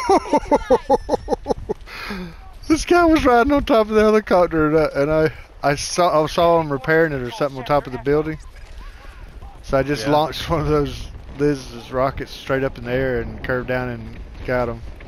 This guy was riding on top of the helicopter, and I saw him repairing it or something on top of the building. So I just launched one of those Liz's rockets straight up in the air and curved down and got him.